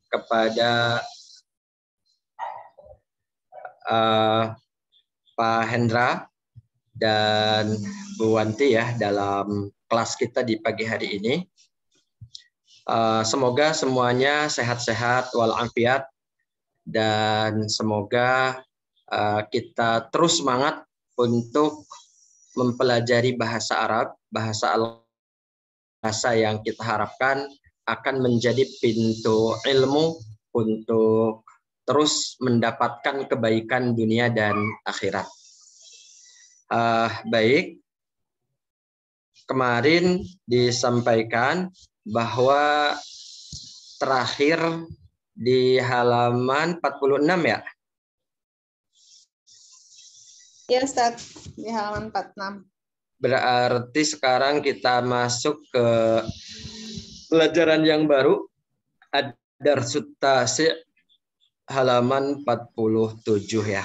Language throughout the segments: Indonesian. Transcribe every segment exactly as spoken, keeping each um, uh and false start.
kepada uh, Pak Hendra dan Bu Wanti ya dalam kelas kita di pagi hari ini. Uh, semoga semuanya sehat-sehat walafiat dan semoga uh, kita terus semangat untuk mempelajari bahasa Arab, bahasa al bahasa yang kita harapkan akan menjadi pintu ilmu untuk terus mendapatkan kebaikan dunia dan akhirat. Uh, baik, kemarin disampaikan bahwa terakhir di halaman empat puluh enam ya? Ya Ustaz, di halaman empat puluh enam. Berarti sekarang kita masuk ke pelajaran yang baru, Ad-Darsut Tasi' halaman empat puluh tujuh ya.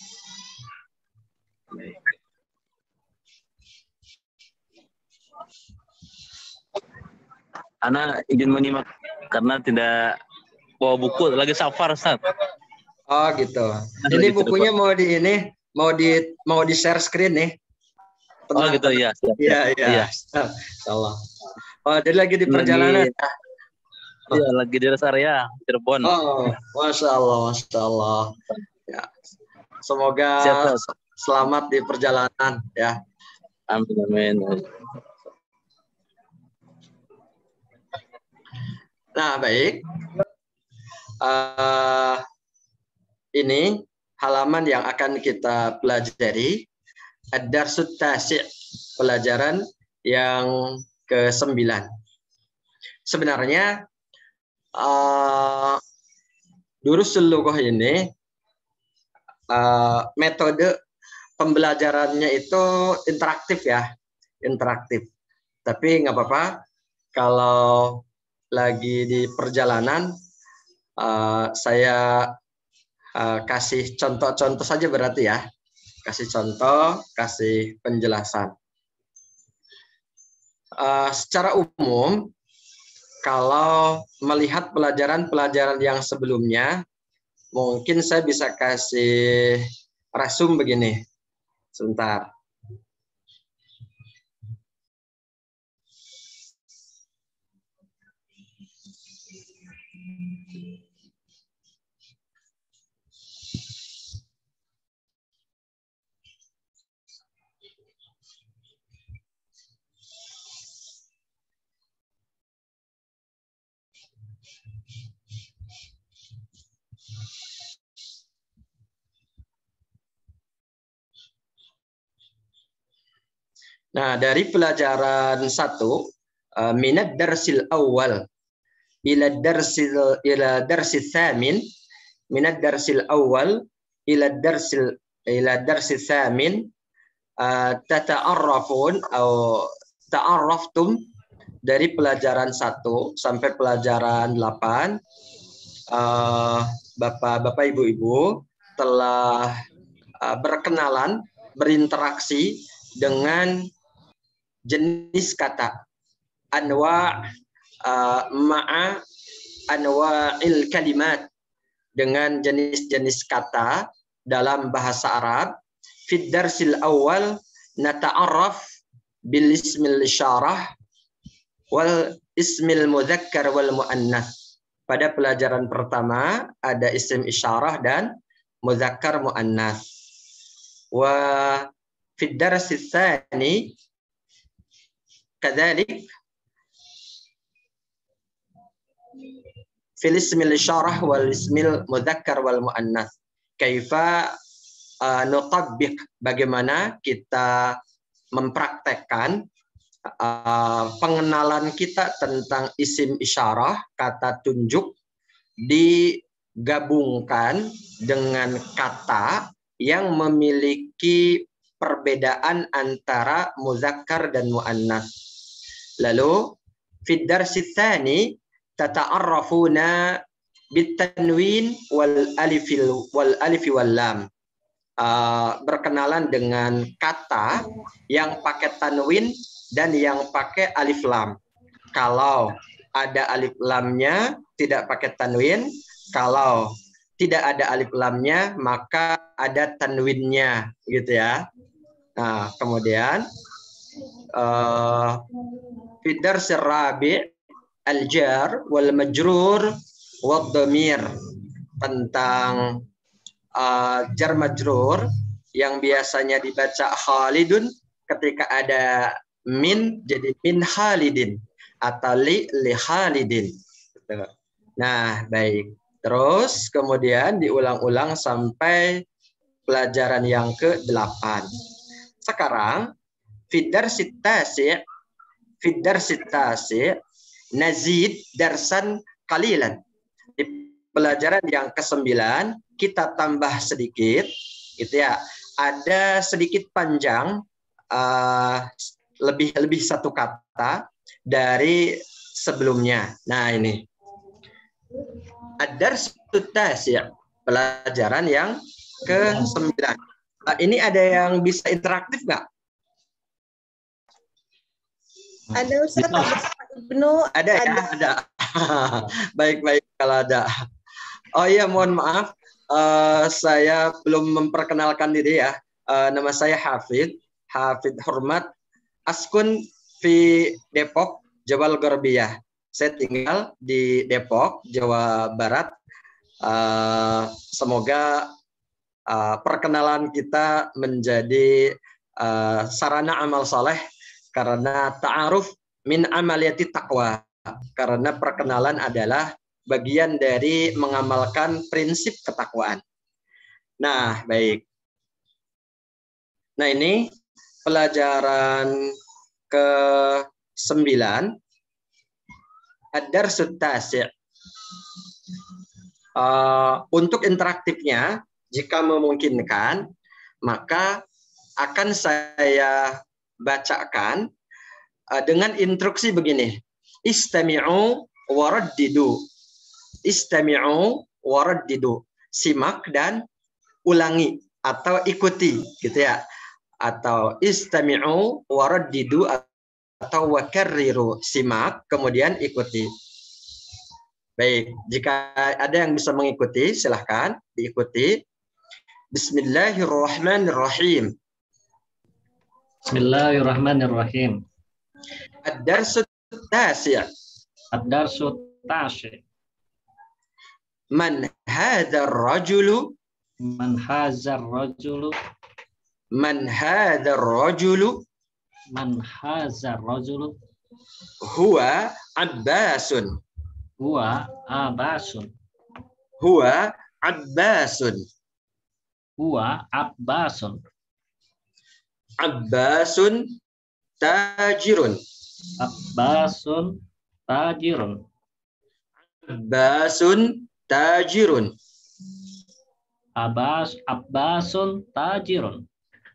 Ana izin menyimak karena tidak bawa buku, lagi safar Ustaz. Oh gitu. Ini bukunya mau di ini, mau di mau di share screen nih. Tenang, oh gitu ya. Iya iya. Insyaallah. Oh, jadi lagi di perjalanan. Lagi, oh. Iya, lagi di rest area Cirebon. Oh, masya Allah, masya Allah. Ya. Semoga Siap, selamat di perjalanan ya. Amin amin. Nah baik. Uh, ini halaman yang akan kita pelajari. Ad-Darsut Tasi', pelajaran yang kesembilan. Sebenarnya uh, Durusul Lughah ini uh, metode pembelajarannya itu interaktif ya, interaktif. Tapi nggak apa-apa kalau lagi di perjalanan uh, saya uh, kasih contoh-contoh saja berarti ya. Kasih contoh, kasih penjelasan. Uh, secara umum, kalau melihat pelajaran-pelajaran yang sebelumnya, mungkin saya bisa kasih resum begini. Sebentar. Nah, dari pelajaran satu, minad darsil awal ila darsil ila darsil tsamin, minad darsil awal ila darsil ila darsil tsamin, tata'arrafun atau ta'arraftum, dari pelajaran satu sampai pelajaran delapan, Bapak-bapak, Ibu-ibu telah berkenalan, berinteraksi dengan jenis kata, anwa uh, ma'a anwa'il kalimat, dengan jenis-jenis kata dalam bahasa Arab. Fid darsil awal nata'arraf bil ismil isyarah wal ismil mudzakkar wal muannats. Pada pelajaran pertama ada isim isyarah dan mudzakkar muannats. Wa fid darsil tsani kadzalik fil ismil isyarah wal ismil mudzakkar wal muannats. Kaifa uh, nutabbiq, bagaimana kita mempraktekkan uh, pengenalan kita tentang isim isyarah, kata tunjuk, digabungkan dengan kata yang memiliki perbedaan antara muzakkar dan muannats. Lalu fid darsi tsani tata'arrafuna bitanwin wal alif wal alif wal lam. Uh, berkenalan dengan kata yang pakai tanwin dan yang pakai alif lam. Kalau ada alif lamnya tidak pakai tanwin. Kalau tidak ada alif lamnya maka ada tanwinnya gitu ya. Nah, kemudian uh, fidar sirabi al-jar wal majrur wad dhamir, tentang uh, jar majrur yang biasanya dibaca Khalidun ketika ada min jadi min Khalidin atau li li Khalidin. Nah, baik. Terus kemudian diulang-ulang sampai pelajaran yang ke-delapan. Sekarang fidar sitasi fidar sitasi nazid darsan qalilan. Di pelajaran yang kesembilan kita tambah sedikit gitu ya. Ada sedikit panjang uh, lebih lebih satu kata dari sebelumnya. Nah, ini ad-dars tasi, pelajaran yang ke-sembilan. Uh, ini ada yang bisa interaktif nggak? Ada Ustaz, Ibnu. Ada ya, ada. ada. Baik-baik kalau ada. Oh iya, mohon maaf. Uh, saya belum memperkenalkan diri ya. Uh, nama saya Hafid. Hafid Hormat. Askun di Depok, Jabal Gorbiyah. Saya tinggal di Depok, Jawa Barat. Uh, semoga uh, perkenalan kita menjadi uh, sarana amal soleh. Karena ta'aruf min amaliyati taqwa. Karena perkenalan adalah bagian dari mengamalkan prinsip ketakwaan. Nah, baik. Nah, ini pelajaran ke sembilan. Ad-darsut tasi'. Uh, untuk interaktifnya, jika memungkinkan, maka akan saya bacakan uh, dengan instruksi begini. Istami'u waraddidu. Istami'u waraddidu. Simak dan ulangi atau ikuti gitu ya. Atau istami'u waraddidu atau wakarriru. Simak kemudian ikuti. Baik, jika ada yang bisa mengikuti silahkan diikuti. Bismillahirrahmanirrahim. Bismillahirrahmanirrahim. Ad-darsut tasi'. Ad-darsut tasi'. Man hadzal rajulu? Man hadzal rajulu? Man hadzal rajulu? Man hadzal rajulu? Huwa Abbasun. Huwa Abbasun. Huwa Abbasun. Huwa Abbasun. Abbasun tajirun. Abbasun tajirun. Abbasun tajirun. Abbas Abbasun tajirun.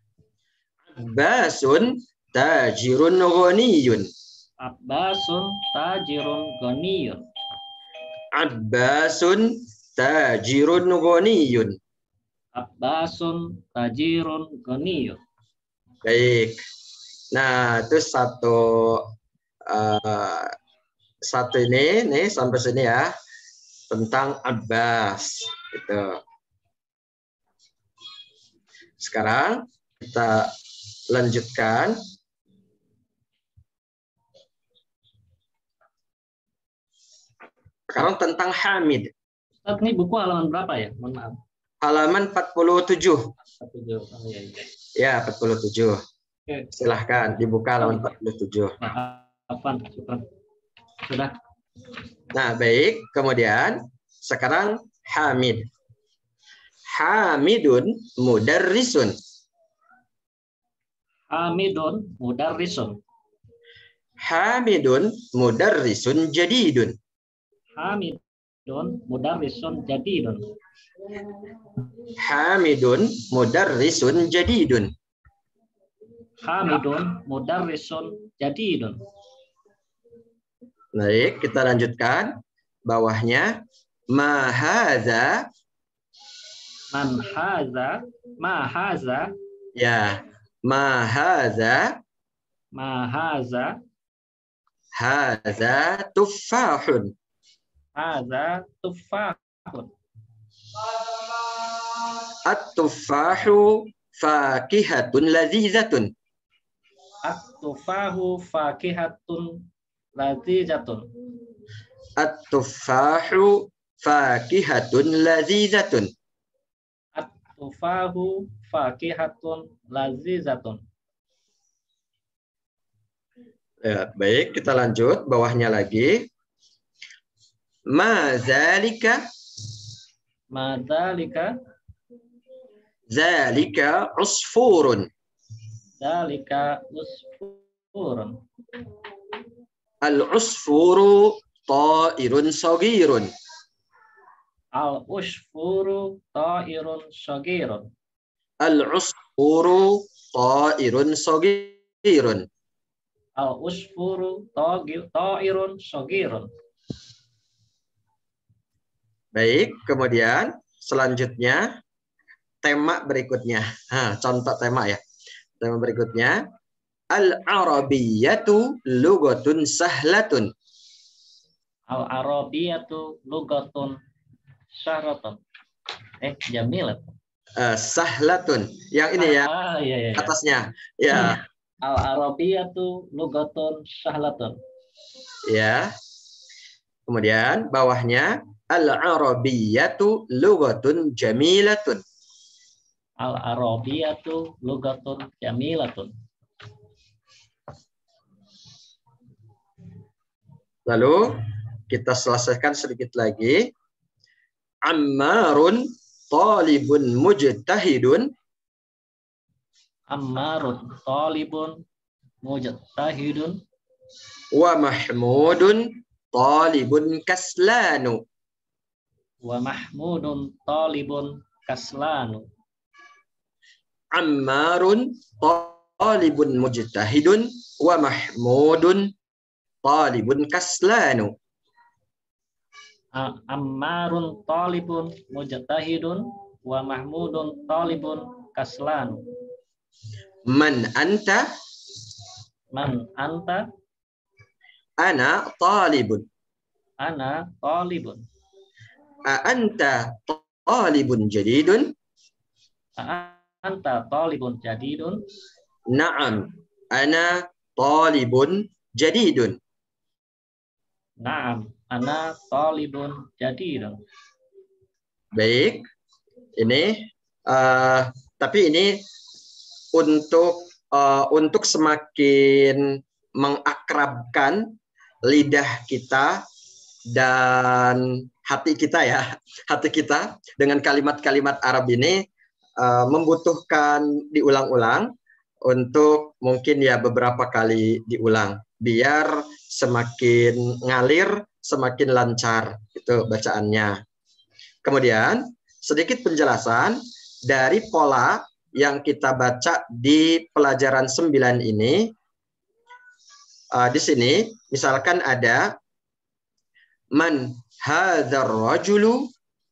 Abbasun tajirun ghaniyun. Abbasun tajirun ghaniyun. Abbasun tajirun ghaniyun. Abbasun tajirun ghaniyun. Baik. Nah, itu satu uh, satu ini nih sampai sini ya tentang Abbas itu. Sekarang kita lanjutkan. Sekarang tentang Hamid. Ustaz, ini buku halaman berapa ya? Mohon maaf. Halaman empat puluh tujuh. empat puluh tujuh. Oh, iya, iya. Ya, empat puluh tujuh. Oke. Silahkan dibuka halaman empat puluh tujuh. Maafan, sudah. Nah, baik. Kemudian sekarang Hamid. Hamidun mudarrisun. Hamidun mudarrisun. Hamidun mudarrisun jadidun. Hamidun mudarrisun jadidun. Hamidun mudarrisun jadidun. Hamidun mudarrisun jadidun. Baik, kita lanjutkan. Bawahnya mahaza. Man haza, mahaza. Ya, mahaza. Mahaza. Hadza tuffahun. Hadza tuffahun. At-tuffahu fakihatun ladzizatun. At-tufahu fakihatun ladzizatun. At-tuffahu fakihatun ladzizatun. At-tufahu fakihatun ladzizatun. Ya, baik, kita lanjut bawahnya lagi. Ma zalika. Ma dzalika. Zalika usfurun. Dzalika usfurun. Al-usfuru ta'irun sagirun. Al-usfuru ta'irun sagirun. Al-usfuru ta'irun sagirun. Al-usfuru ta'irun sagirun. Baik, kemudian selanjutnya tema berikutnya. Nah, contoh tema ya. Tema berikutnya, al-arabiyyatu lugatun sahlatun. Al-arabiyatu lugatun sahlatun. Eh, jamilat. Uh, sahlatun. Yang ini ya, ah, iya, iya, iya. atasnya. Ya. Al-arabiyatu lugatun sahlatun. Ya. Kemudian bawahnya, al-arabiyyatu lugatun jamilatun. Al-arabiyatu lugatun jamilatun. Lalu kita selesaikan sedikit lagi. Ammarun talibun mujtahidun. Ammarun talibun mujtahidun. Wa Mahmudun talibun kaslanu. Wa Mahmudun talibun kaslanu. Ammarun talibun mujtahidun wa Mahmudun talibun kaslanu. Ammarun talibun mujtahidun wa Mahmudun talibun kaslanu. Man anta? Man anta? Ana talibun. Ana talibun. A anta talibun jadidun? A anta talibun jadidun? Na'am, ana talibun jadidun. Naam, ana talibun jadidun. Baik, ini uh, tapi ini untuk uh, untuk semakin mengakrabkan lidah kita dan hati kita ya, hati kita dengan kalimat-kalimat Arab ini uh, membutuhkan diulang-ulang untuk mungkin ya beberapa kali diulang biar semakin ngalir, semakin lancar itu bacaannya. Kemudian sedikit penjelasan dari pola yang kita baca di pelajaran sembilan ini. Uh, di sini misalkan ada man hadzal rajulu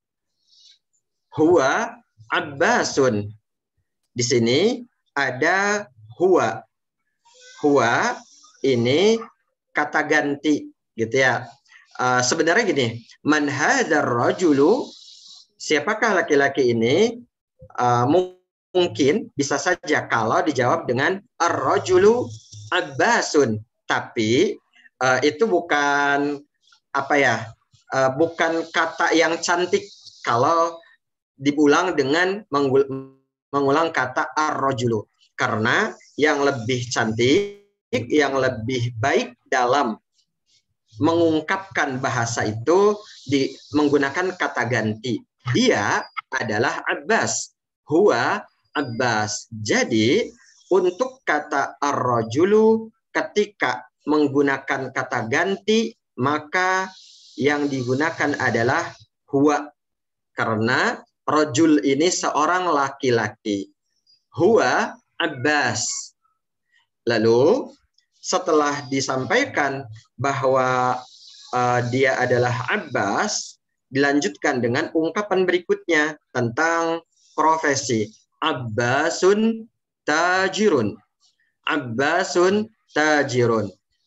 huwa Abbasun. Di sini ada huwa. Huwa ini kata ganti gitu ya. Uh, sebenarnya gini, man hadzal rajulu, siapakah laki-laki ini? Uh, mungkin bisa saja kalau dijawab dengan ar-rajulu Abbasun, tapi uh, itu bukan apa ya? Uh, bukan kata yang cantik kalau diulang dengan mengul mengulang kata ar-rajulu, karena yang lebih cantik, yang lebih baik dalam mengungkapkan bahasa itu di menggunakan kata ganti. Dia adalah Abbas, huwa Abbas. Jadi untuk kata ar-rajulu ketika menggunakan kata ganti maka yang digunakan adalah huwa, karena rajul ini seorang laki-laki. Huwa Abbas. Lalu setelah disampaikan bahwa uh, dia adalah Abbas, dilanjutkan dengan ungkapan berikutnya tentang profesi. Abbasun tajirun. Abbasun tajirun.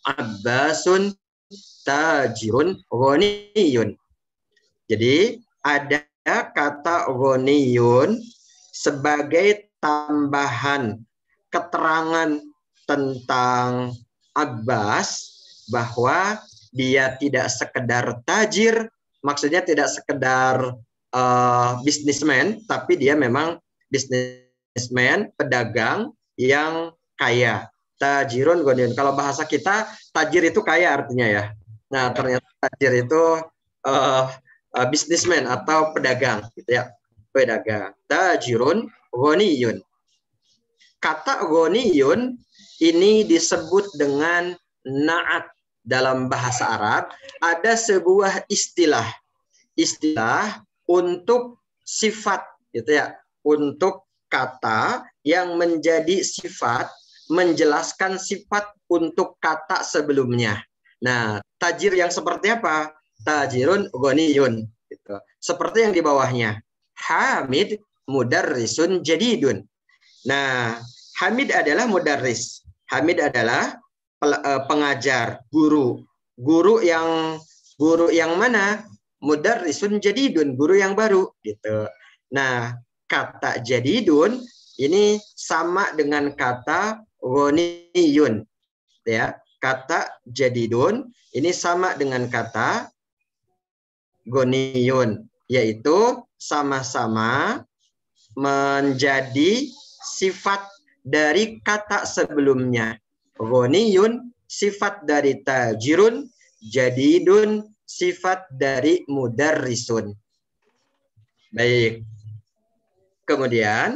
Abbasun tajirun ghaniyun. Jadi ada kata ghaniyun sebagai tambahan keterangan tentang Abbas bahwa dia tidak sekedar tajir, maksudnya tidak sekedar uh, bisnismen, tapi dia memang bisnismen, pedagang yang kaya. Tajirun ghaniyun. Kalau bahasa kita, tajir itu kaya artinya ya. Nah, ternyata tajir itu uh, uh, bisnismen atau pedagang, gitu ya. Pedagang. Tajirun ghaniyun. Kata ghaniyun ini disebut dengan na'at dalam bahasa Arab. Ada sebuah istilah, istilah untuk sifat, gitu ya, untuk kata yang menjadi sifat, menjelaskan sifat untuk kata sebelumnya. Nah, tajir yang seperti apa? Tajirun ghaniyun. Gitu. Seperti yang di bawahnya. Hamid mudarrisun jadidun. Nah, Hamid adalah mudarris. Hamid adalah pengajar, guru. Guru yang guru yang mana? Mudarrisun jadidun, guru yang baru. Gitu. Nah, kata jadidun ini sama dengan kata ghaniyun, ya. Kata jadidun ini sama dengan kata ghaniyun, yaitu sama-sama menjadi sifat dari kata sebelumnya. Ghaniyun sifat dari tajirun, jadidun sifat dari mudarrisun. Baik. Kemudian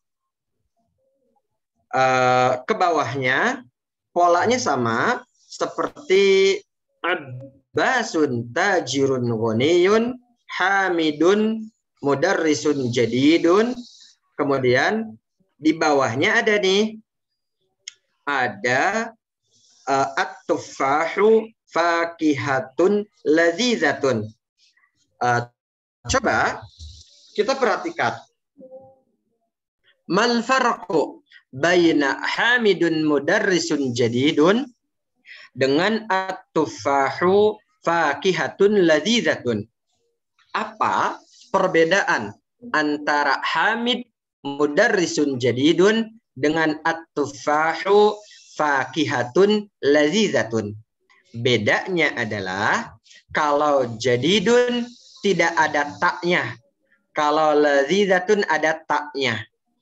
Uh, ke bawahnya polanya sama seperti Abbasun tajirun ghaniyun, Hamidun mudarrisun jadidun. Kemudian di bawahnya ada nih, ada uh, at-tuffahu fakihatun ladzizatun. Uh, coba kita perhatikan. Mal farqu baina hamidun mudarrisun jadidun dengan at-tuffahu fakihatun ladzizatun. Apa perbedaan antara hamid mudarrisun jadidun dengan at-tuffahu fakihatun ladzizatun? Bedanya adalah kalau jadidun tidak ada taknya, kalau ladzizatun ada taknya.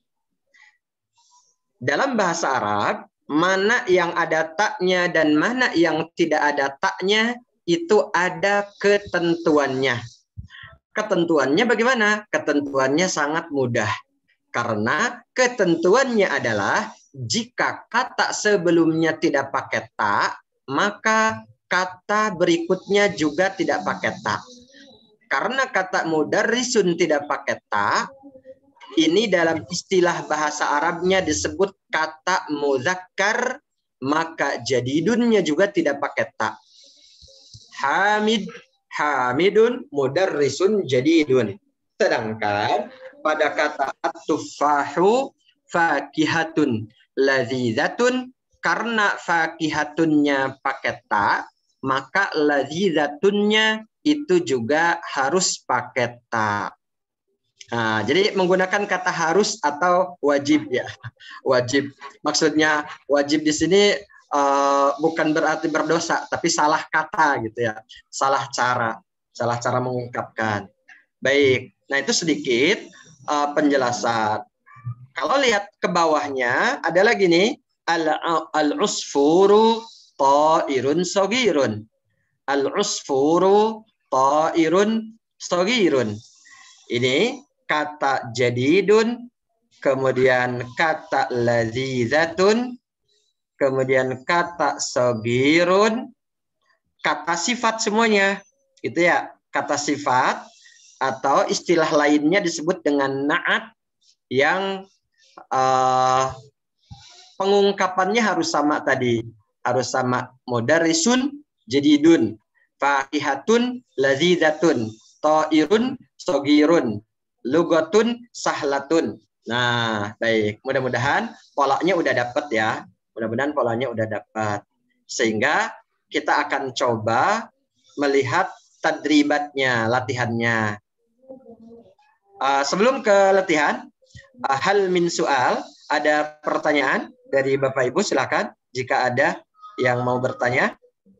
Dalam bahasa Arab, mana yang ada taknya dan mana yang tidak ada taknya, itu ada ketentuannya. Ketentuannya bagaimana? Ketentuannya sangat mudah. Karena ketentuannya adalah, jika kata sebelumnya tidak pakai tak, maka kata berikutnya juga tidak pakai tak. Karena kata mudarrisun tidak pakai tak, ini dalam istilah bahasa Arabnya disebut kata muzakkar, maka jadidunnya juga tidak pakai ta. Hamid, hamidun, mudarrisun, jadidun. Sedangkan pada kata at-tuffahu fakihatun ladzizatun, karena fakihatunnya pakai ta, maka ladzizatunnya itu juga harus pakai ta. Nah, jadi menggunakan kata harus atau wajib ya, wajib. Maksudnya wajib di sini uh, bukan berarti berdosa, tapi salah kata gitu ya, salah cara, salah cara mengungkapkan. Baik, nah itu sedikit uh, penjelasan. Kalau lihat ke bawahnya ada lagi nih, al-usfuru ta'irun shagirun. Al-usfuru ta'irun shagirun. Ini kata jadidun, kemudian kata ladzizatun, kemudian kata shagirun, kata sifat semuanya. Itu ya, kata sifat atau istilah lainnya disebut dengan na'at yang uh, pengungkapannya harus sama tadi. Harus sama, mudarrisun, jadidun, fakihatun, ladzizatun, ta'irun, shagirun, lugatun, sahlatun. Nah, baik. Mudah-mudahan polanya udah dapat ya. Mudah-mudahan polanya udah dapat. Sehingga kita akan coba melihat tadribatnya, latihannya. Uh, sebelum ke latihan, uh, hal min soal, ada pertanyaan dari Bapak Ibu, silakan jika ada yang mau bertanya.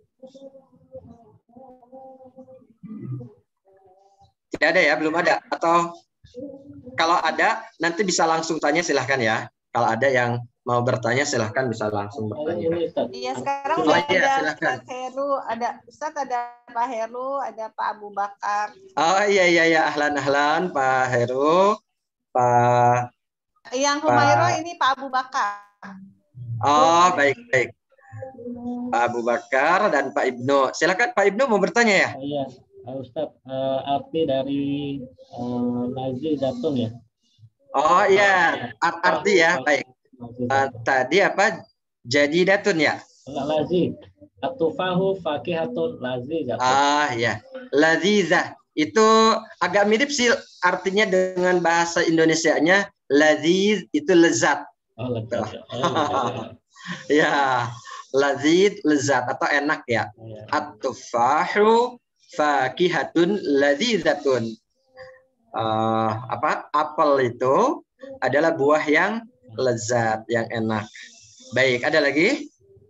Tidak ada ya, belum ada. Atau kalau ada, nanti bisa langsung tanya, silahkan ya. Kalau ada yang mau bertanya, silahkan bisa langsung bertanya. Iya, sekarang Oh, udah iya, ada silakan. Ustaz Heru, ada Ustaz, ada Pak Heru, ada Pak Abu Bakar. Oh iya, iya, iya. Ahlan, ahlan, Pak Heru, Pak... Yang Pak... Humairo ini Pak Abu Bakar. Oh, baik, baik. Pak Abu Bakar dan Pak Ibnu. Silakan Pak Ibnu mau bertanya ya? Oh, iya, Ustaz, uh, arti dari uh, lazizatun ya. Oh iya, Art arti ya, baik. Uh, tadi apa? Jadi datun ya? Enggak lazid. Atufahu fakihatun lazizatun. Ah ya, lazizah. Itu agak mirip sih artinya dengan bahasa Indonesianya. Laziz itu lezat. Oh, lezat. Ya. Oh, lezat. Ya, lazid lezat atau enak ya. Ya. At-tufahu fakihatun lazizatun. Uh, apa apel itu adalah buah yang lezat, yang enak. Baik, ada lagi?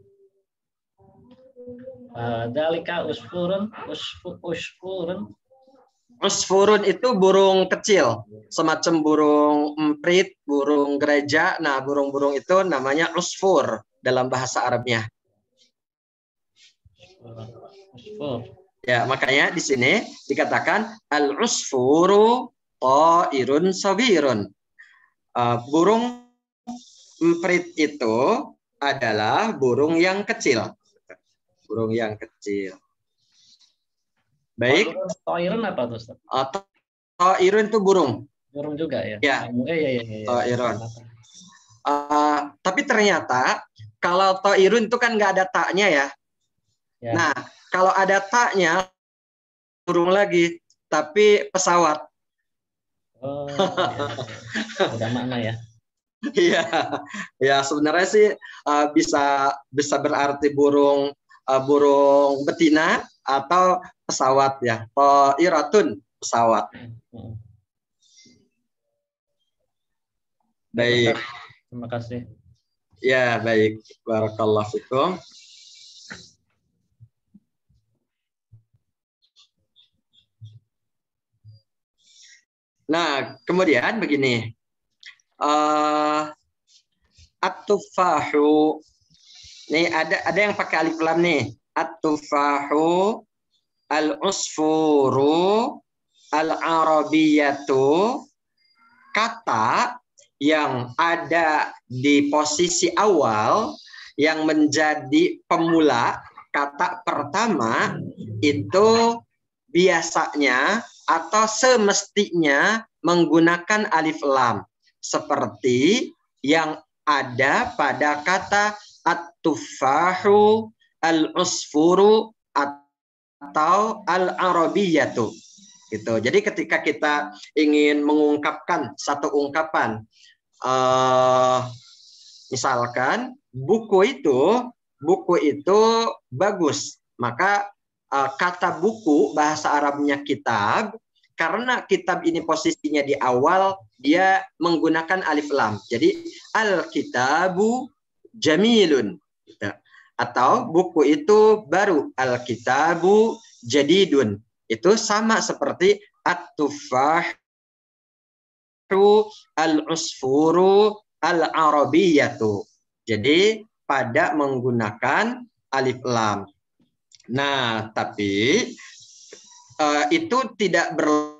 Dalika usfurun, usfu, usfurun. Usfurun itu burung kecil, semacam burung emprit, burung gereja. Nah, burung-burung itu namanya usfur dalam bahasa Arabnya. Usfur. Ya, makanya di sini dikatakan al-usfuru ta'irun sawirun. Uh, burung emprit itu adalah burung yang kecil. Burung yang kecil. Baik. Ta'irun apa tuh, Ustaz? Uh, ta'irun itu burung. Burung juga ya? Ya. Eh, ya, ya, ya, ya. Ta'irun. Uh, tapi ternyata kalau ta'irun itu kan nggak ada taknya ya. Ya. Nah, kalau ada taknya, burung lagi, tapi pesawat. Oh, ya. Udah makna ya. Iya, ya sebenarnya sih uh, bisa bisa berarti burung uh, burung betina atau pesawat ya. Ta'iratun, pesawat. Hmm. Baik. Terima kasih. Ya, baik. Barakallahu fikum. Nah, kemudian begini. Uh, At-tufahu. Nih ada ada yang pakai alif lam nih. At-tufahu, al-usfuru, al-arabiyatu. Kata yang ada di posisi awal yang menjadi pemula kata pertama itu biasanya atau semestinya menggunakan alif lam seperti yang ada pada kata at-tufahu, al-usfuru atau al-arabiyatu. Gitu. Jadi ketika kita ingin mengungkapkan satu ungkapan, uh, misalkan buku itu buku itu bagus, maka uh, kata buku bahasa Arabnya kitab. Karena kitab ini posisinya di awal, dia menggunakan alif lam. Jadi al-kitabu jamilun. Atau buku itu baru, al-kitabu jadidun. Itu sama seperti at-tufahu, al-usfuru, al-arabiyatu. Jadi pada menggunakan alif lam. Nah, tapi Uh, itu tidak ber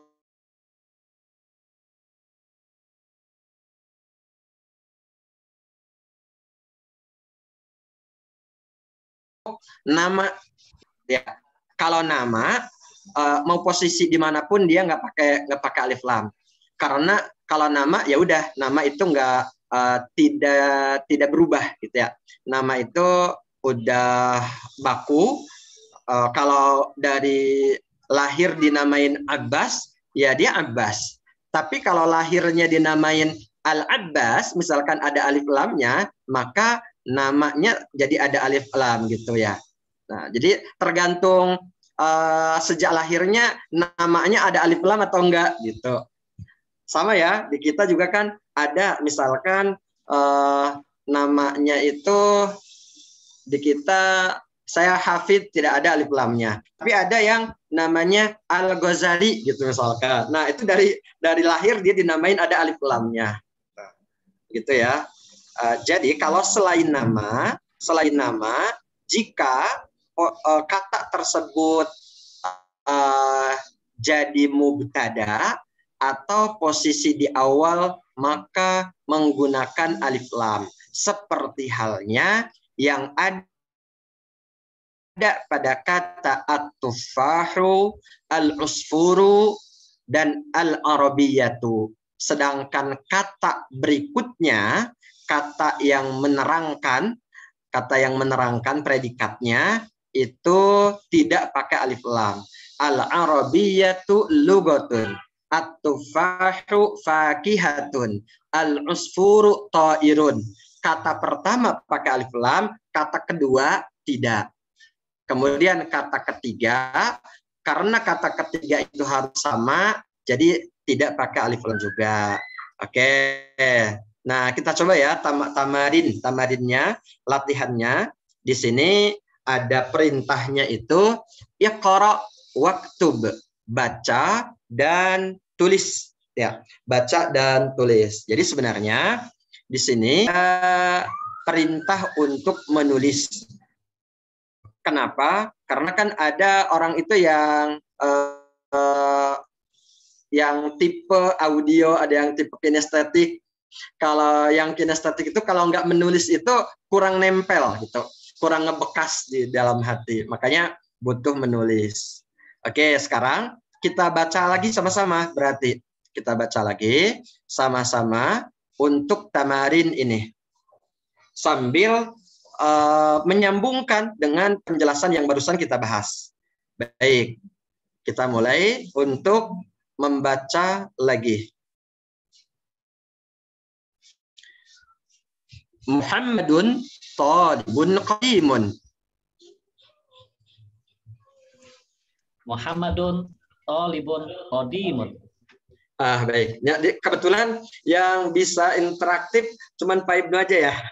nama ya. Kalau nama uh, mau posisi dimanapun dia nggak pakai nggak pakai alif lam. Karena kalau nama ya udah nama itu nggak uh, tidak tidak berubah gitu ya. Nama itu udah baku. Uh, kalau dari lahir dinamain Abbas, ya dia Abbas. Tapi kalau lahirnya dinamain Al-Abbas, misalkan ada alif lamnya, maka namanya jadi ada alif lam gitu ya. Nah, jadi tergantung uh, sejak lahirnya namanya ada alif lam atau enggak gitu. Sama ya, di kita juga kan ada misalkan uh, namanya itu di kita saya Hafid tidak ada alif lamnya. Tapi ada yang namanya Al-Ghazali gitu misalkan. Nah, itu dari dari lahir dia dinamain ada alif lamnya. Gitu ya. Uh, jadi kalau selain nama, selain nama, jika uh, kata tersebut uh, jadi mubtada atau posisi di awal, maka menggunakan alif lam. Seperti halnya yang ada pada kata at-tufahu, al-usfuru, dan al-arabiyatu. Sedangkan kata berikutnya, kata yang menerangkan, kata yang menerangkan predikatnya, itu tidak pakai alif lam. Al-arabiyatu lugatun. At-tufahu fakihatun, al-usfuru ta'irun. Kata pertama pakai alif lam, kata kedua tidak. Kemudian kata ketiga, karena kata ketiga itu harus sama, jadi tidak pakai alif lam juga. Oke. Nah, kita coba ya tam tamarin, tamarinnya, latihannya. Di sini ada perintahnya itu iqra waktub, baca dan tulis ya, baca dan tulis. Jadi sebenarnya di sini uh, perintah untuk menulis. Kenapa? Karena kan ada orang itu yang uh, uh, yang tipe audio, ada yang tipe kinestetik. Kalau yang kinestetik itu kalau nggak menulis itu kurang nempel gitu, kurang ngebekas di dalam hati. Makanya butuh menulis. Oke, sekarang kita baca lagi sama-sama. Berarti kita baca lagi sama-sama untuk tamarin ini. Sambil uh, menyambungkan dengan penjelasan yang barusan kita bahas. Baik, kita mulai untuk membaca lagi. Muhammadun talibun qadimun. Muhammadun talibun qadimun. Ah, baik. Ya, kebetulan yang bisa interaktif cuman Pak Ibnu aja ya.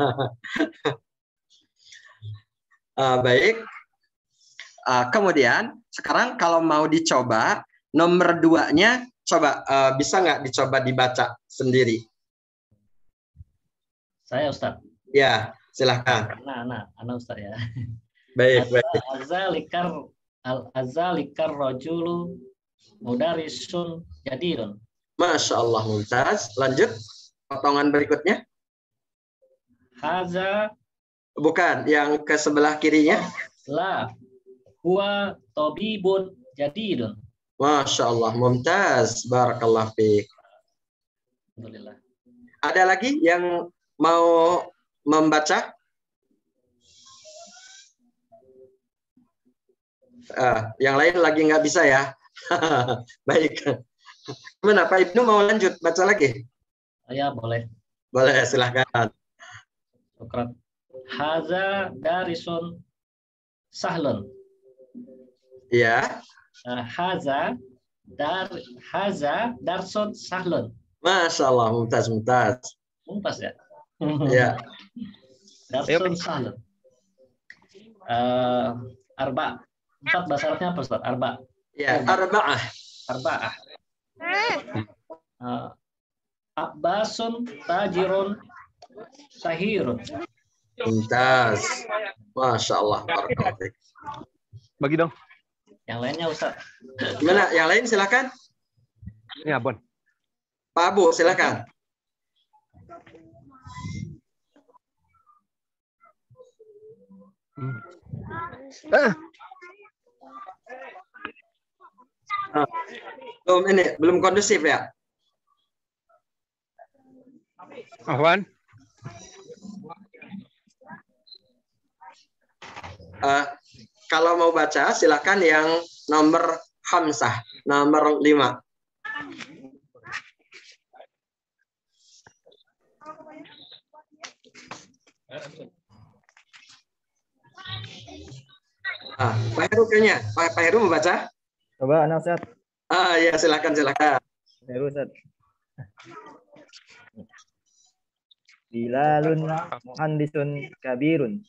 ah, baik. Ah, kemudian sekarang kalau mau dicoba nomor duanya, coba uh, bisa nggak dicoba dibaca sendiri? Saya Ustaz. Ya, silahkan. Nah, nah, anak Ustaz ya. Baik, baik. Azalikar al-azalikar rajulu mudarisun jadirun. Masya Allah, mumtaz. Lanjut, potongan berikutnya. Haza. Bukan, yang ke sebelah kirinya. La. Huwa tabibun jadirun. Masya Allah, mumtaz. Barakallah fiik. Alhamdulillah. Ada lagi yang mau membaca? Uh, yang lain lagi nggak bisa ya. Baik. Gimana Pak Ibnu mau lanjut baca lagi? Ya boleh. Boleh, silahkan. Syukran. Haza darisun sahlun. Ya. Uh, haza dar haza darsun sahlun. Masya Allah, mumtaz, mumtaz. Mumtaz ya. Ya. Darsun sahlun. Uh, arba. Empat bahasa Arabnya apa Ustaz? Arba. Ya, arba'ah. Arba'ah. Uh, Abbasun tajirun sahirun. Mumtaz. Masya Allah. Barakallahu fiik. Bagi dong. Yang lainnya Ustaz. Gimana? Yang lain silakan. Ini Abon. Pak Abu silakan. Hmm. Ah. Ah. Belum ini, belum kondusif ya? Afwan. Uh, kalau mau baca silakan yang nomor Hamzah, nomor lima. Ah, Pak Heru kayaknya. Pak, Pak Heru membaca? Coba anak Ustaz. Ah, ya silakan silakan. Heru Ustaz. Bilalun muhandisun kabirun.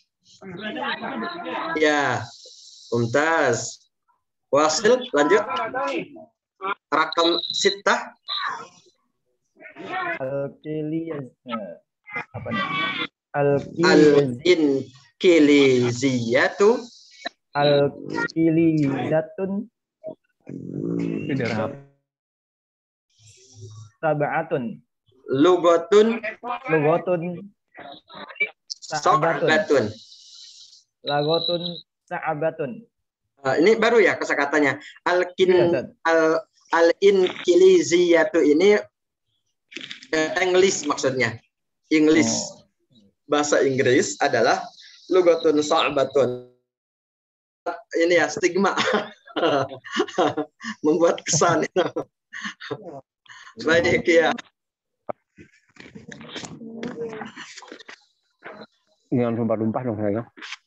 Ya, mumtaz. Wasil, lanjut. Rakam sitah. Al-Kiliyaz. eh, Apa nih? Al-Kiliyaz. Al-Inkiliziyatu. Al-Kilizatun Ini daerah apa? sab'atun. Lugotun. Lugotun sa'abatun. So'batun. Lagotun sa'abatun. Ah, ini baru ya kosakatanya. Iya, Al-kin Ustaz. al al-inkiliziyatu ini eh, English maksudnya. English. Oh. Bahasa Inggris adalah lugotun so'batun. Ini ya stigma. Membuat kesan. Baik ya. Jangan sumpah-sumpah dong saya.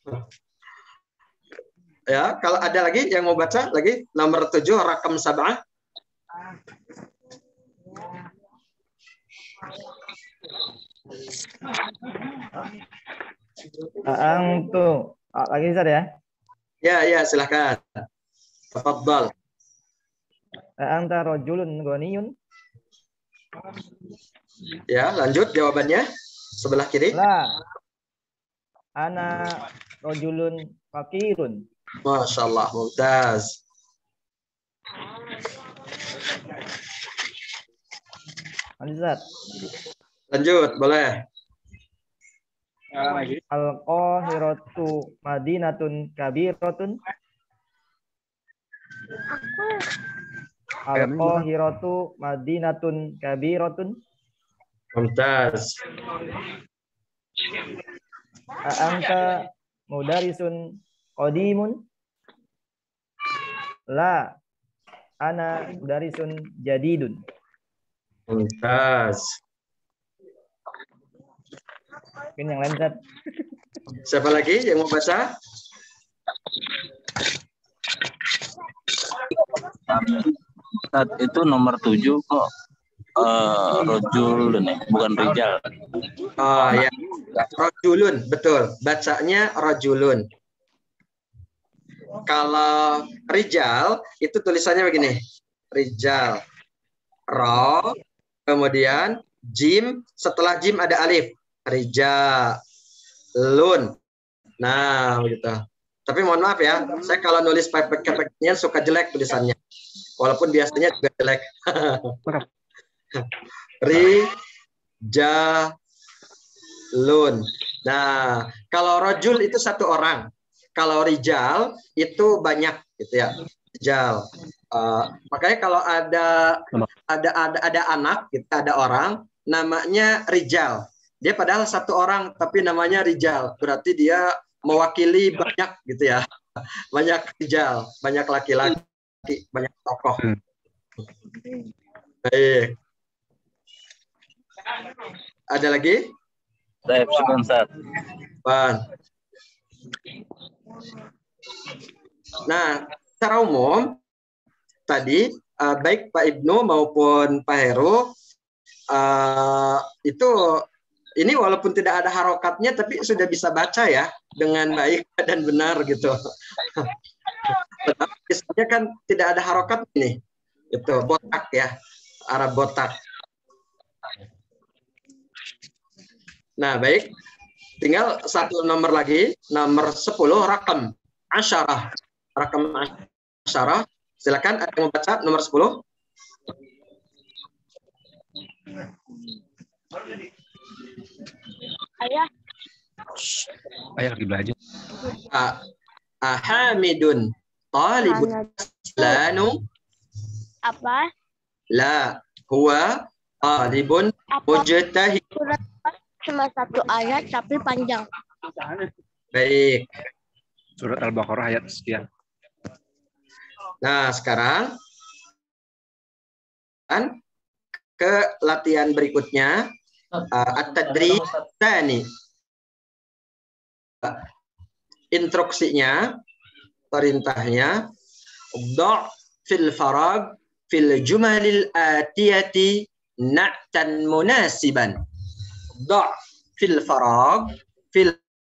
Ya, kalau ada lagi yang mau baca lagi nomor tujuh rakam sab'ah. Aang tuh ah, lagi Ustaz ya. Ya, ya, silakan. Tafadhal. Aang ta rajulun ghaniyun. Ya, lanjut jawabannya sebelah kiri. La. Ana rajulun fakirun. Masya Allah, mumtaz. Lanjut Ustaz. Lanjut, boleh. Al-Qahiratu madinatun kabiratun. Al-Qahiratu madinatun kabiratun. Mumtaz. Anta mudarisun qadimun. La. Ana mudarisun jadidun. Mumtaz. Mungkin yang lain Ustaz. Siapa lagi yang mau baca? Saat itu nomor tujuh kok eh rojul nih, bukan rijal. Oh ya, rojulun, betul. Bacanya rojulun. Kalau rijal itu tulisannya begini, rijal, ro, kemudian jim, setelah jim ada alif, rijalun. Nah, begitu. Tapi mohon maaf ya, saya kalau nulis pakai-pakainya suka jelek tulisannya, walaupun biasanya juga jelek. Rijalun. Nah, kalau rojul itu satu orang. Kalau rijal itu banyak gitu ya. Rijal. Uh, makanya kalau ada ada ada ada anak, gitu, ada orang namanya rijal. Dia padahal satu orang tapi namanya rijal. Berarti dia mewakili banyak gitu ya. Banyak rijal, banyak laki-laki, banyak tokoh. Baik. Ada lagi? Saya syukur Ustaz. Pan. Nah, secara umum tadi uh, baik Pak Ibnu maupun Pak Heru uh, itu ini walaupun tidak ada harokatnya tapi sudah bisa baca ya dengan baik dan benar gitu. Biasanya kan tidak ada harokat ini, itu botak ya, Arab botak. Nah baik, tinggal satu nomor lagi, nomor sepuluh rakam asyarah, rakam asyarah. Silakan ada yang membaca nomor sepuluh. Ayah. Ayah lagi belajar. Ah, Hamidun talibun lanu Apa? la huwa talibun mujtahid. Surat cuma satu ayat tapi panjang. Baik. Surat Al-Baqarah ayat sekian. Nah, sekarang kan ke latihan berikutnya, uh, at-tadrib tsani. instruksinya, perintahnya, dha' fil farag fil jumalil atiyati na'tan munasiban. Dha' fil farag fil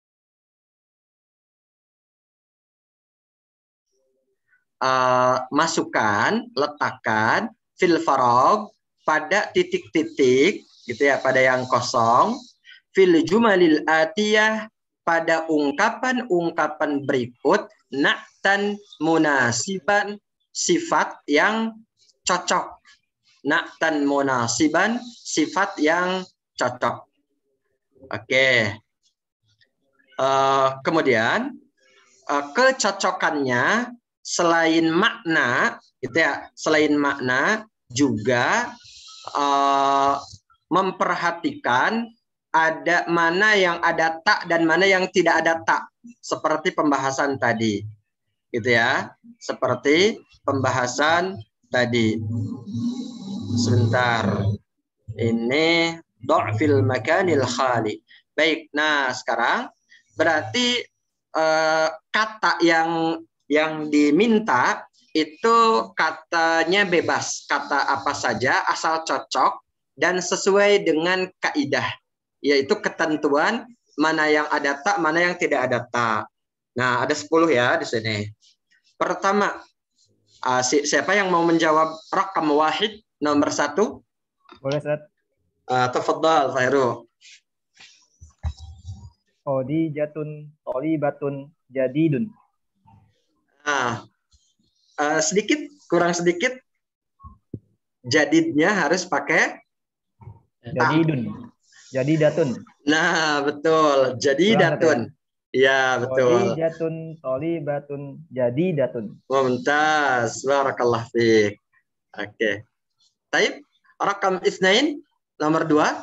uh, masukkan, letakkan fil farag pada titik-titik gitu ya, pada yang kosong, fil jumalil atiyah pada ungkapan-ungkapan berikut, na'tan munasiban sifat yang cocok. Na'tan munasiban sifat yang cocok. Oke. Uh, kemudian uh, kecocokannya selain makna, gitu ya, selain makna juga uh, memperhatikan ada mana yang ada tak dan mana yang tidak ada tak, seperti pembahasan tadi, gitu ya, seperti pembahasan tadi. Sebentar, ini dha'fil makanil khali. Baik, nah sekarang berarti eh, kata yang yang diminta itu katanya bebas, kata apa saja asal cocok dan sesuai dengan kaidah, yaitu ketentuan mana yang ada tak, mana yang tidak ada tak. Nah, ada sepuluh ya di sini. Pertama, uh, si, siapa yang mau menjawab rakam wahid nomor satu? Boleh, Ustaz. Uh, tafadhal, Khairu. Khadijatun tholibatun jadidun. Nah, uh, sedikit, kurang sedikit. Jadidnya harus pakai Jadidun. Jadidatun. Nah, betul. Jadidatun. Ya, betul. Khadijatun tholibatun jadidatun. Mumtaz. Barakallah fiik. Oke. Taib, rakam isnain nomor dua.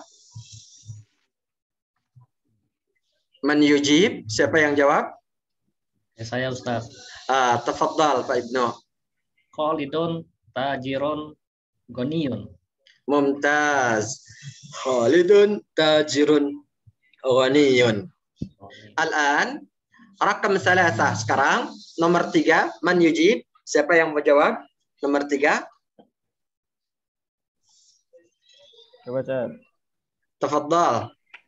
Man yujib, siapa yang jawab? Ya, saya Ustaz. Ah, tafadhal Pak Ibnu. Khalidun tajirun ghaniyun. Mumtaz. Khalidun tajirun ghaniyun. Al-an rakam salasa. Sekarang nomor tiga, man yujib, siapa yang mau jawab? Nomor tiga. Coba, Ustaz. Tafadhal.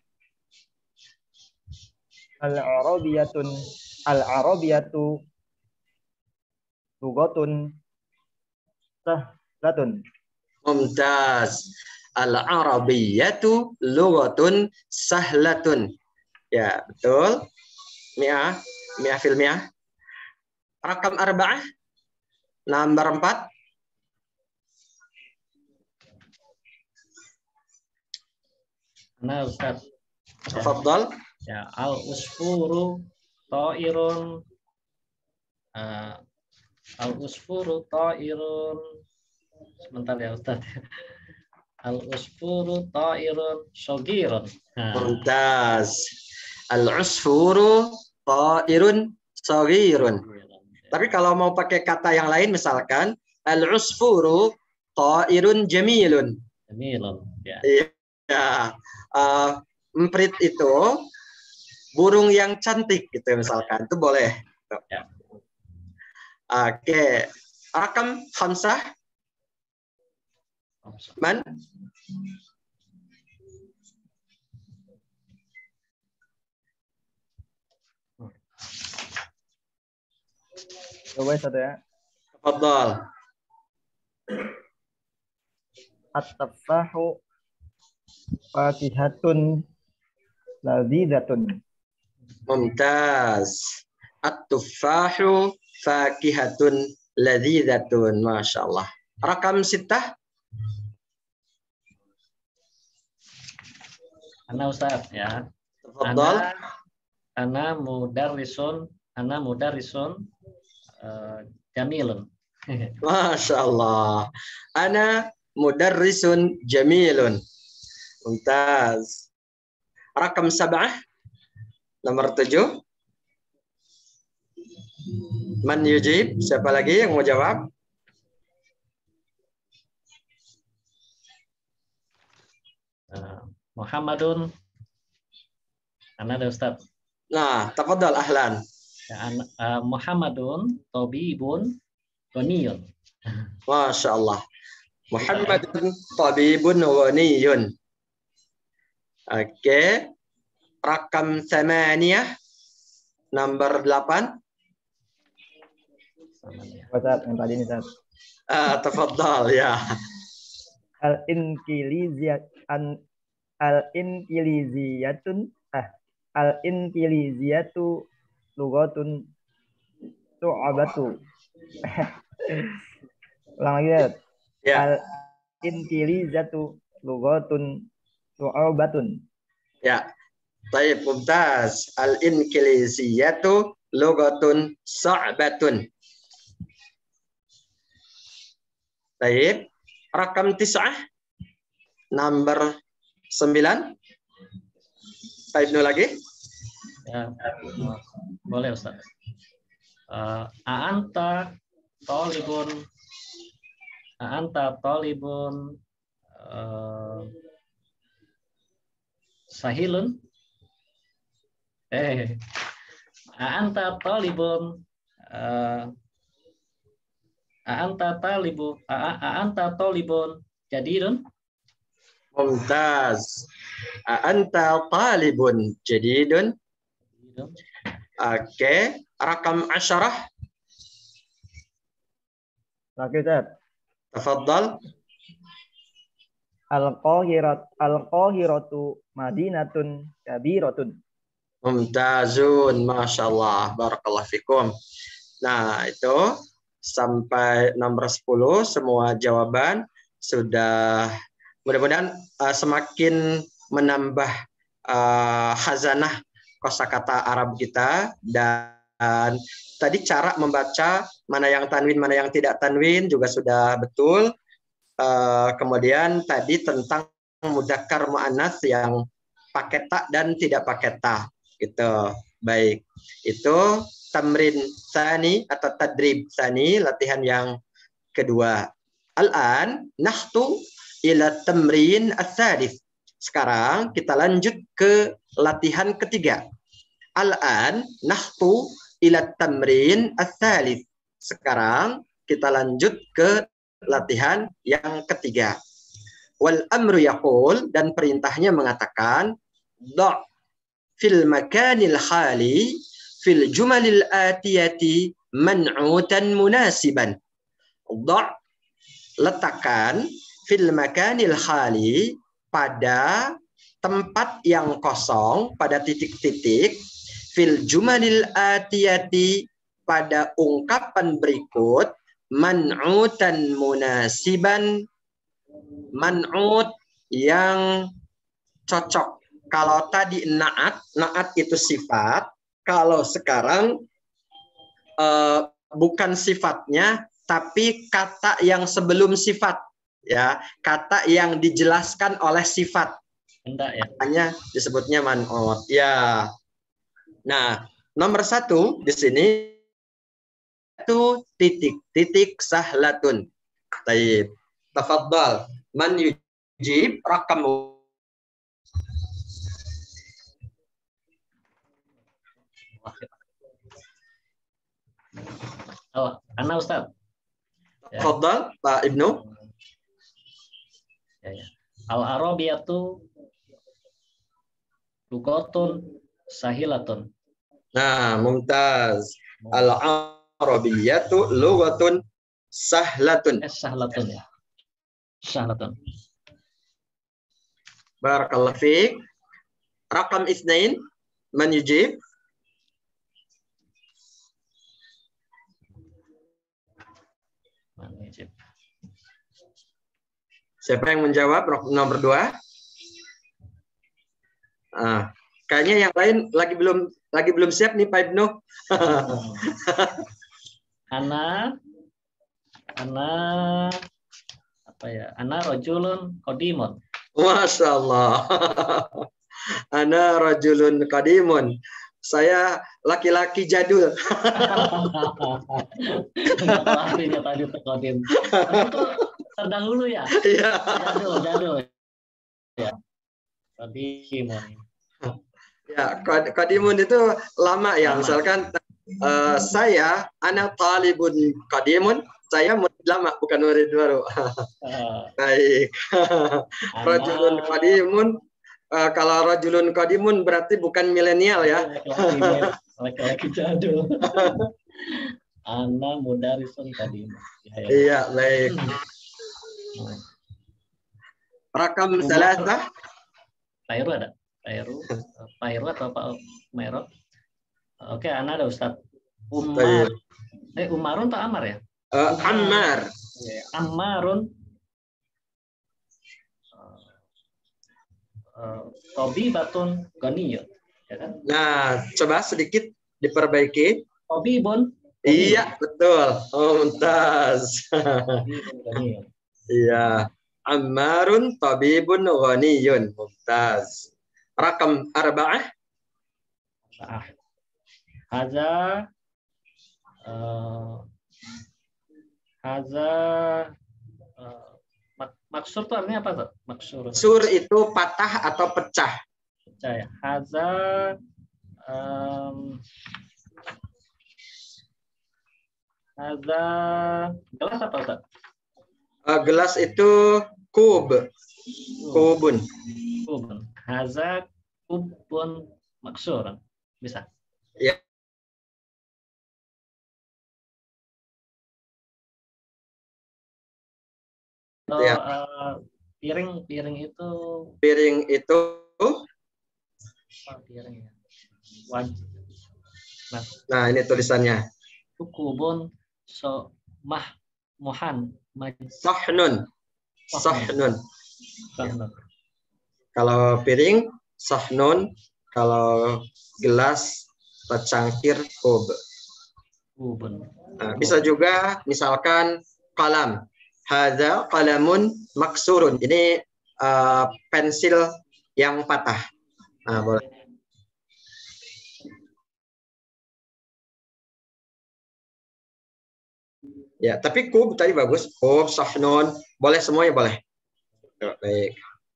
Al-Arabiyatun Al-Arabiyatu Lugatun Sahlatun. Mumtaz. Al-Arabiyyatu lughatun sahlatun. Ya, betul. Mi'ah, mi'ah fil mi'ah. Rakam arba'ah. Nomor empat. Nah, Ustaz. Tafadhal. Ya, al-usfuru ta'irun uh, al-usfuru ta'irun sebentar ya Ustaz. Al-usfuru ta'irun shogirun. Mumtaz. Al-usfuru ta'irun shogirun. Tapi kalau mau pakai kata yang lain, misalkan al-usfuru ta'irun jamilun. Jamilun. Ya. Iya. Uh, emprit itu burung yang cantik gitu misalkan, itu boleh. Ya. Oke, rakam khamsah. Man? Coba satu ya. Tafadhal. At-tafahu fakihatun ladzidatun. Mumtaz. At-tuffahu fakihatun ladzidatun. Masya Allah. Rakam sitah. Ana Ustaz ya. Tafadhal. Ana, ana mudarrisun, ana mudarrisun uh, jamilun. Masya Allah. Ana mudarrisun jamilun. Mumtaz. Rakam sab'ah. Nomor tujuh. Man yujib? Siapa lagi yang mau jawab? Uh, Muhammadun. Ana ada Ustaz. Nah, tafadhal ahlan. Ya, an- uh, Muhammadun tabibun ghaniyun. Masya Allah. Muhammadun tabibun ghaniyun. Oke. Rakam thamaniyah. Nomor delapan. Ustaz, yang tadi nih, Ustaz. Ah, tafadhal ya. Al-inkiliziyat an al-inkiliziyatun ah al-inkiliziyatu lughatun tu'abatu. Ulang lagi ya. Ya. Al-inkilizatu lughatun tu'abatun. Ya. Baik, mumtaz. Al-inkiliziyatu lughatun sa'batun. Baik. Rakam tis'ah. Nomor sembilan. Pak Ibnu lagi. Ya, boleh Ustaz. Uh, A'anta talibun A'anta talibun uh, sahilun eh A'anta talibun uh, A'anta talibu A'anta talibun jadidun. Mumtaz. Anta talibun jadidun. Oke. Rakam asyarah. Oke, Ustaz. Tafadhal. Al-Qahirat Al-Qahiratu madinatun kabiratun. Mumtazun. Masya Allah. Barakallahu fikum. Nah, itu sampai nomor sepuluh semua jawaban sudah. Mudah-mudahan uh, semakin menambah uh, khazanah kosakata Arab kita, dan tadi cara membaca mana yang tanwin mana yang tidak tanwin juga sudah betul. Uh, kemudian tadi tentang mudzakkar muannats yang pakai ta dan tidak pakai ta gitu. Baik. Itu tamrin tsani atau tadrib tsani, latihan yang kedua. Al-an nahtu ila tamrin ats-tsalits. Sekarang kita lanjut ke latihan ketiga. Al-an nahtu ila tamrin ats-tsalits. Sekarang kita lanjut ke latihan yang ketiga. Wal amru yaqul, dan perintahnya mengatakan dha' fil makanil khali fil jumalil atiyati man'utan munasiban. Dha', letakkan, fil makanil khali, pada tempat yang kosong, pada titik-titik, fil jumalil atiyati, pada ungkapan berikut, man'utan munasiban, man'ut yang cocok. Kalau tadi na'at, na'at itu sifat, kalau sekarang uh, bukan sifatnya, tapi kata yang sebelum sifat, ya, kata yang dijelaskan oleh sifat. Enggak ya. Hanya disebutnya man'ut. Ya. Nah, nomor satu di sini itu titik-titik sahlatun. Taib. Tafadhal. Man yujib rakam. Oh, Ana Ustaz. Tafadhal, Pak Ibnu. Ya, ya. Al-Arabiyatu lughatun sahilatun. Nah, mumtaz. Al-Arabiyatu lughatun sahlatun. Eh, sahlatun ya. Sahlatun. Barakallahu fiik. Rakam isnain, man yujib? Siapa yang menjawab nomor dua? Ah, kayaknya yang lain lagi belum lagi belum siap nih Pak Ibnu. Ana, ana apa ya? Ana rajulun qadimun. Masya Allah. Ana rajulun qadimun. Saya laki-laki jadul. Artinya tadi qadim. Terdahulu ya? Iya. Jadul, jadul. Ya. Qadimun. Ya, qadimun itu lama ya. Lama. Misalkan Uh, saya anak talibun qadimun. Saya murid lama, bukan murid baru. Ah, Baik. Rajulun Ana qadimun. Uh, kalau rajulun qadimun berarti bukan milenial ya. laki-laki laki-laki jadul. Ana mudarisun qadim. Ya, ya. Iya, baik. Hmm. Rakam Umar. salasah. Pairu ada? Pairu, Pairu atau Pak Mero? Oke, Ana ada Ustadz. Umar. Baik. Eh, Umarun atau Amar ya? Uh, Ammar. Ammarun. Uh, Tobibatun Ganiyun. Ya kan? Nah, coba sedikit diperbaiki. Tobibun. Iya, betul. Oh, mumtaz. Tobibun Ganiyun. Iya. Ammarun tabibun ghaniyun. Mumtaz. Rakam arba'ah. Ah. Haza uh, Haza uh, mak maksur itu artinya apa tuh? Maksur. Sur itu patah atau pecah. Percaya. Haza um, Haza gelas apa Ustaz? Uh, gelas itu kub. Kubun. Kubun. Haza kubun maksur. Bisa. Ya. So, Ya. uh, piring piring itu Piring itu oh, piring ya. Wajib. Nah, nah ini tulisannya. kubun so mah mohan maj Sahnun. Sahnun. Sahnun. Kalau piring sahnun, kalau gelas pecangkir kub. Kubun. Nah, bisa juga misalkan kalam. Hadza qalamun maksurun. Ini uh, pensil yang patah. Nah, boleh. Ya, tapi kub tadi bagus. Kub, sahnun, boleh semuanya boleh. Baik.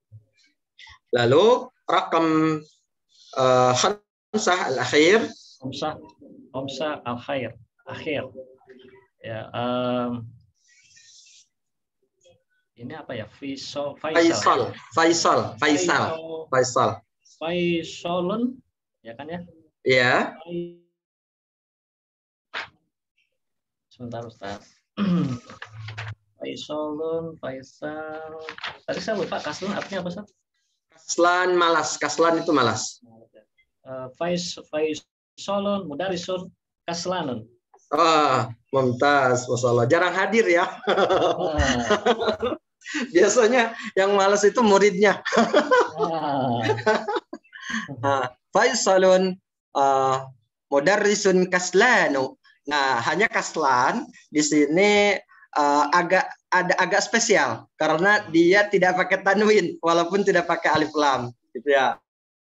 Lalu rakam uh, khamsah al-akhir. Omsah omsah al khair akhir. Ya, um, ini apa ya? Faisal Faisal, Faisal, Faisal, Faisal. Faisalun, ya kan ya? Ya. Sebentar Ustaz. Faisalun, Faisal. Tadi saya lupa kaslan artinya apa Ustaz? Kaslan malas, kaslan itu malas. Uh, Fais Faisalun, mudarisun, kaslanun. Ah, mumtaz, masalah. Jarang hadir ya. Ah. Biasanya yang malas itu muridnya. Ah. Nah, Faisalun, uh, mudarrisun kaslanu. Nah, hanya kaslan di sini uh, agak ada agak spesial karena dia tidak pakai tanwin walaupun tidak pakai alif lam, gitu ya.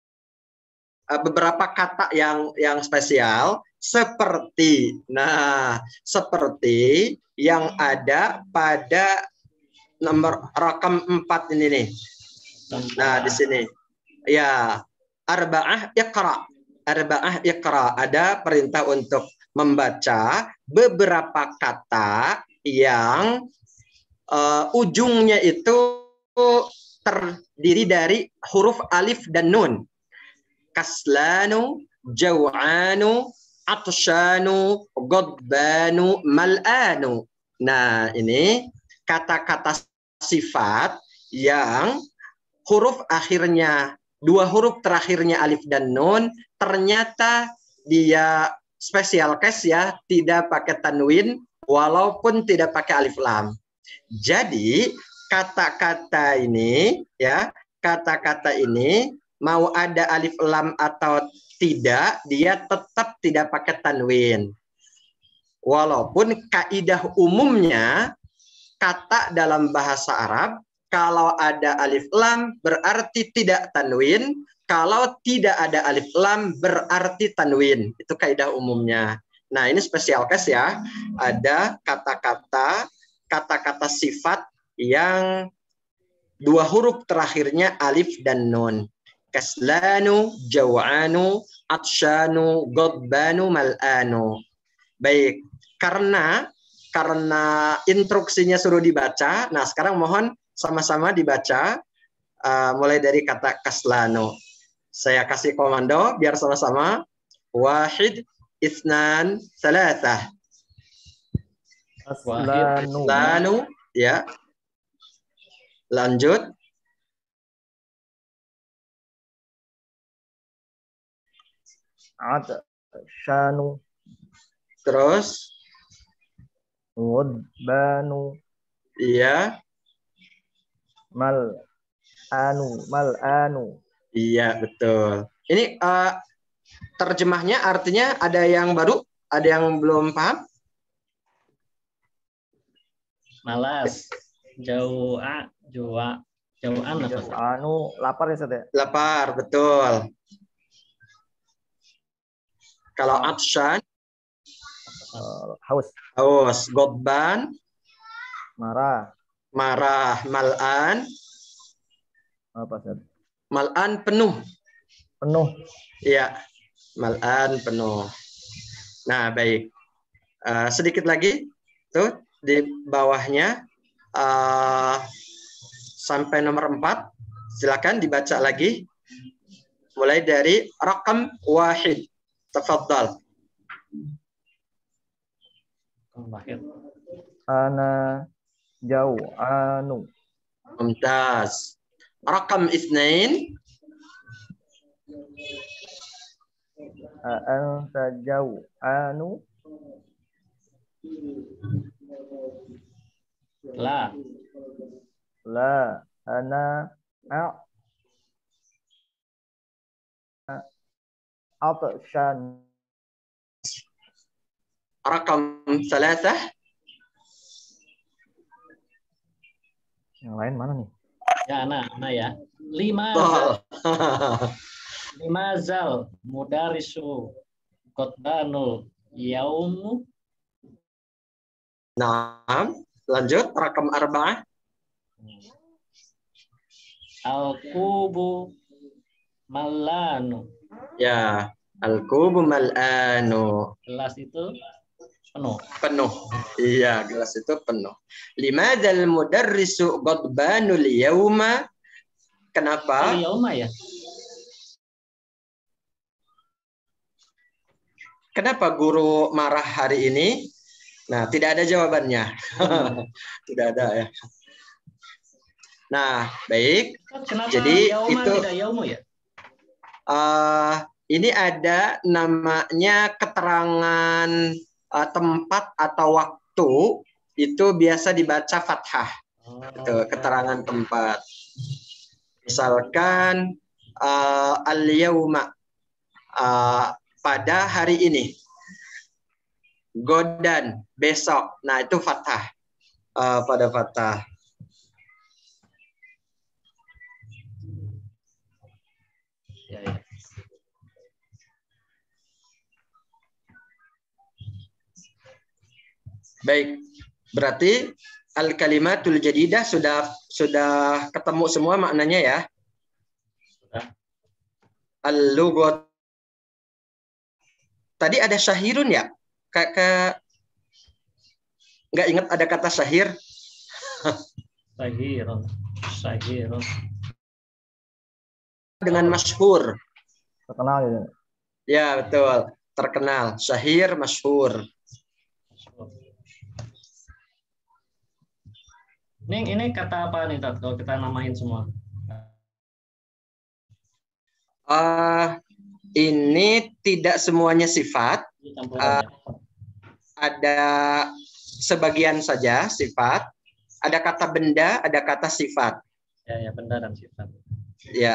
Uh, beberapa kata yang yang spesial seperti, nah, seperti yang ada pada nomor rakam empat ini nih. Nah, di sini. Ya, arba'ah iqra. Arba'ah iqra. Ada perintah untuk membaca beberapa kata yang uh, ujungnya itu terdiri dari huruf alif dan nun. Kaslanu, jaw'anu, atshanu, ghadbanu, mal'anu. Nah, ini kata-kata sifat yang huruf akhirnya, dua huruf terakhirnya alif dan nun, ternyata dia special case ya, tidak pakai tanwin, walaupun tidak pakai alif lam. Jadi, kata-kata ini, ya, kata-kata ini, mau ada alif lam atau tidak, dia tetap tidak pakai tanwin. Walaupun kaidah umumnya, kata dalam bahasa Arab, kalau ada alif lam berarti tidak tanwin, kalau tidak ada alif lam berarti tanwin. Itu kaidah umumnya. Nah, ini special case ya. Ada kata-kata, kata-kata sifat yang dua huruf terakhirnya alif dan nun. kaslanu, jaw'anu, atshanu, ghadbanu, mal'anu. Baik, karena karena instruksinya suruh dibaca. Nah, sekarang mohon sama-sama dibaca uh, mulai dari kata kaslanu. Saya kasih komando biar sama-sama. Wahid, isnan, salatah. Kaslanu. Kaslanu, ya. Lanjut. Atshanu. Terus. Ghadbanu. Iya. Mal'anu. Mal'anu. Iya, betul. Ini uh, terjemahnya artinya ada yang baru? Ada yang belum paham? Malas. Jau'a, jua, jau'an apa? Ustaz? Anu lapar ya Ustaz ya? Lapar, betul. Kalau atshan, Uh, haus. haus, ghadban, Marah. marah, mal'an, Apa Ustaz? mal'an penuh. Penuh. Iya, mal'an penuh. Nah, baik. Uh, sedikit lagi, tuh di bawahnya uh, sampai nomor empat. Silakan dibaca lagi. Mulai dari rakam wahid. Tafadhal. Lahir. Ana jauh. Anu. Mumtaz. Rakam itsnain. Anta jauh. Anu. La. La. Ana. A. Atshan. Rakam salasah. Yang lain mana nih? Ya, anak, anak ya. Lima. Betul. Lima zal. Mudarisu. Qotbanul. Yaumu. Nah, lanjut rakam arba'ah. Al-kubu. Malanu. Ya, al-kubu mal'anu. Gelas itu penuh. Penuh. Iya, gelas itu penuh. Limadzal mudarrisu ghadbanul yauma. Kenapa? Al-yauma ya. Kenapa guru marah hari ini? Nah, tidak ada jawabannya. Tidak ada ya. Nah, baik. Kenapa Jadi yauma itu tidak yaumu ya? uh, ini ada namanya keterangan uh, tempat atau waktu itu biasa dibaca fathah. Oh, Itu keterangan tempat. Misalkan uh, al-yauma uh, pada hari ini. Godan besok. Nah, itu fathah. Uh, pada fathah. Ya, ya. Baik. Berarti al-kalimatul jadidah sudah sudah ketemu semua maknanya ya. Al-lughat. Tadi ada syahirun ya? Kakak nggak ingat ada kata syahir? Sahirun. Sahirun. Dengan masyhur. Terkenal gitu. Ya, betul. Terkenal. Syahir, masyhur. Ini ini kata apa nih, Tat, kalau kita namain semua? Uh, ini tidak semuanya sifat. Uh, ada sebagian saja sifat. Ada kata benda, ada kata sifat. Ya, ya, benda dan sifat. Ya.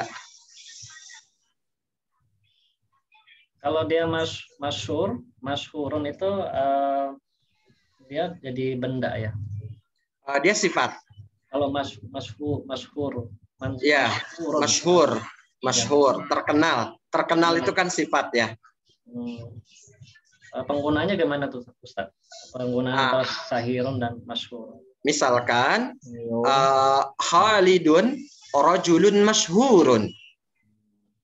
Kalau dia mas masyhur, masyhurun itu uh, dia jadi benda ya. Uh, dia sifat. Kalau mas masyhur masyhur, man, Ya, masyhurun. masyhur, masyhur, Ya. terkenal. Terkenal itu kan sifat ya. Hmm. Uh, penggunanya gimana tuh, Ustaz? Penggunaan Ah. ah. sahirun dan masyhur. Misalkan uh, Khalidun rajulun masyhurun.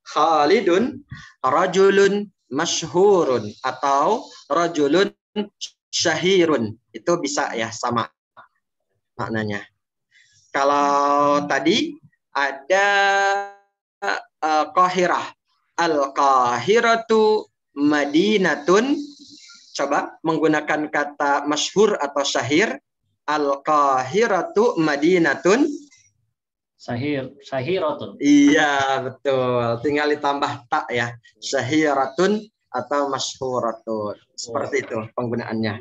Khalidun rajulun masyhurun atau rajulun syahirun. Itu bisa ya, sama maknanya. Kalau tadi ada uh, Qahirah. Al-Qahiratu Madinatun. Coba menggunakan kata masyhur atau syahir. Al-Qahiratu Madinatun. Sahir, sahiratun. Iya, betul. Tinggal ditambah tak ya. Syahiratun atau masyhuratun. Seperti itu penggunaannya.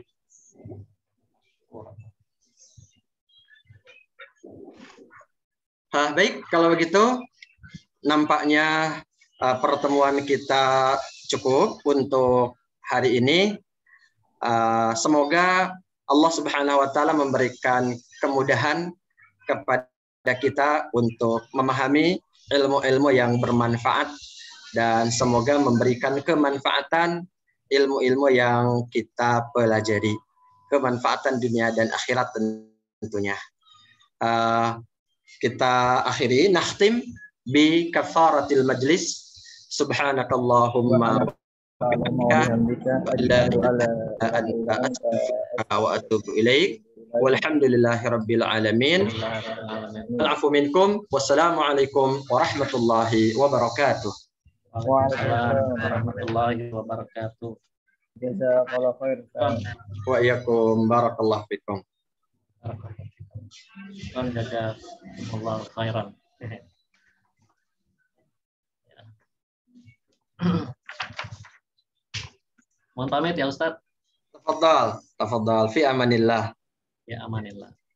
Nah, baik, kalau begitu nampaknya uh, pertemuan kita cukup untuk hari ini. Uh, semoga Allah Subhanahu wa taala memberikan kemudahan kepada kita untuk memahami ilmu-ilmu yang bermanfaat dan semoga memberikan kemanfaatan ilmu-ilmu yang kita pelajari, kemanfaatan dunia dan akhirat tentunya. Uh, kita akhiri, nakhtim bi kafaratil majlis. Subhanakallahumma wa atubu ilaik. Walhamdulillahi rabbil alamin. Al'afu minkum. Wassalamualaikum warahmatullahi wabarakatuh. Waalaikumsalam warahmatullahi wabarakatuh. Jazakallah khair. Wa iyyakum barakallahu fikum. Kan jazakallahu khairan. Mohon pamit ya Ustaz. Tafadhal, tafadhal fi amanillah. Ya amanillah.